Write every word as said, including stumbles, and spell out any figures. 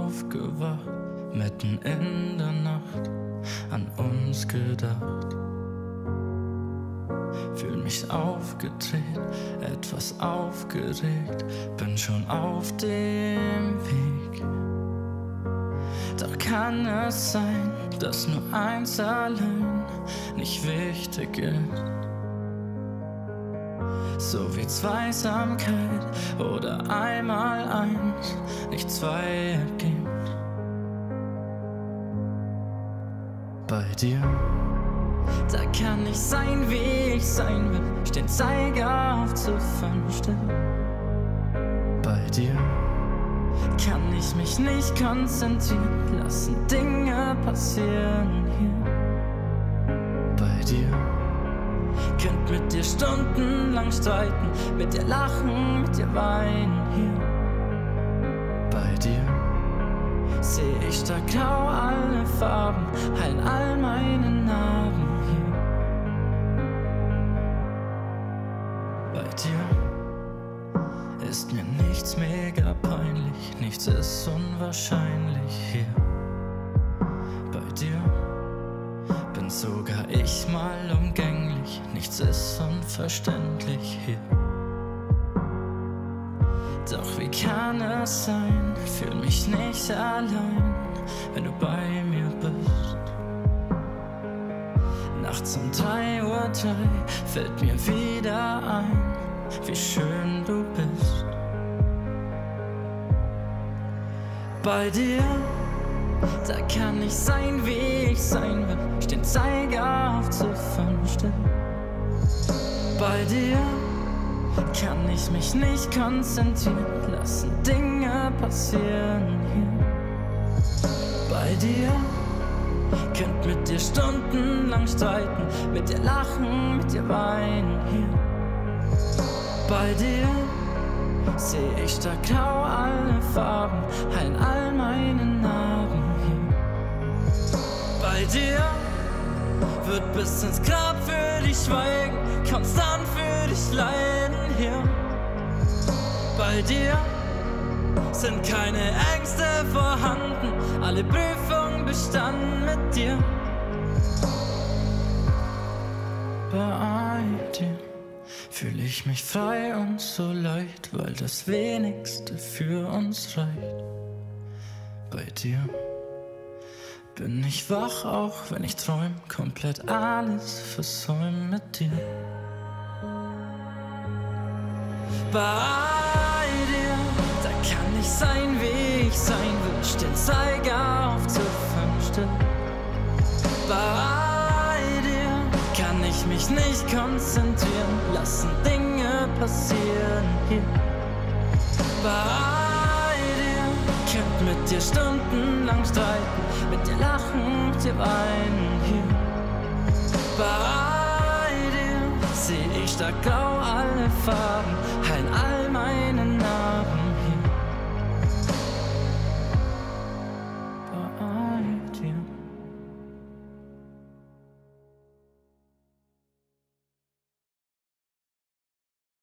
aufgewacht, mitten in der Nacht, an uns gedacht. Fühl mich aufgedreht, etwas aufgeregt, bin schon auf dem Weg. Doch kann es sein, dass nur eins allein nicht wichtig ist? So wie Zweisamkeit oder einmal eins nicht zwei ergibt. Bei dir, da kann ich sein, wie ich sein will, stehen Zeiger auf Ziffern still. Bei dir kann ich mich nicht konzentrieren, lassen Dinge passieren hier. Bei dir könnt mit dir stundenlang streiten, mit dir lachen, mit dir weinen hier. Bei dir seh ich stark grau alle Farben, heilen all meine Narben hier. Bei dir ist mir nichts mega peinlich, nichts ist unwahrscheinlich hier. Bei dir bin sogar ich mal umgänglich, nichts ist unverständlich hier. Doch wie kann es sein, fühl mich nicht allein, wenn du bei mir bist. Nachts um drei Uhr drei fällt mir wieder ein, wie schön du bist. Bei dir, da kann ich sein, wie ich sein will, stehen Zeiger auf Ziffern still. Bei dir kann ich mich nicht konzentrieren, lassen Dinge passieren hier. Bei dir könnt mit dir stundenlang streiten, mit dir lachen, mit dir weinen hier. Bei dir seh ich stark grau alle Farben, heilen all meine Narben hier. Bei dir wird bis ins Grab für dich schweigen, konstant für dich leiden hier. Bei dir sind keine Ängste vorhanden, alle Prüfungen bestanden mit dir. Bei dir fühl ich mich frei und so leicht, weil das Wenigste für uns reicht. Bei dir bin ich wach, auch wenn ich träum, komplett alles versäum mit dir. Bei dir, da kann ich sein, wie ich sein will, stehen Zeiger auf Ziffern still. Bei dir kann ich mich nicht konzentrieren, lassen Dinge passieren hier. Bei dir könnt mit dir stundenlang streiten, mit dir lachen, mit dir weinen hier. Bei dir seh ich stark grau alle Farben, heilen all meine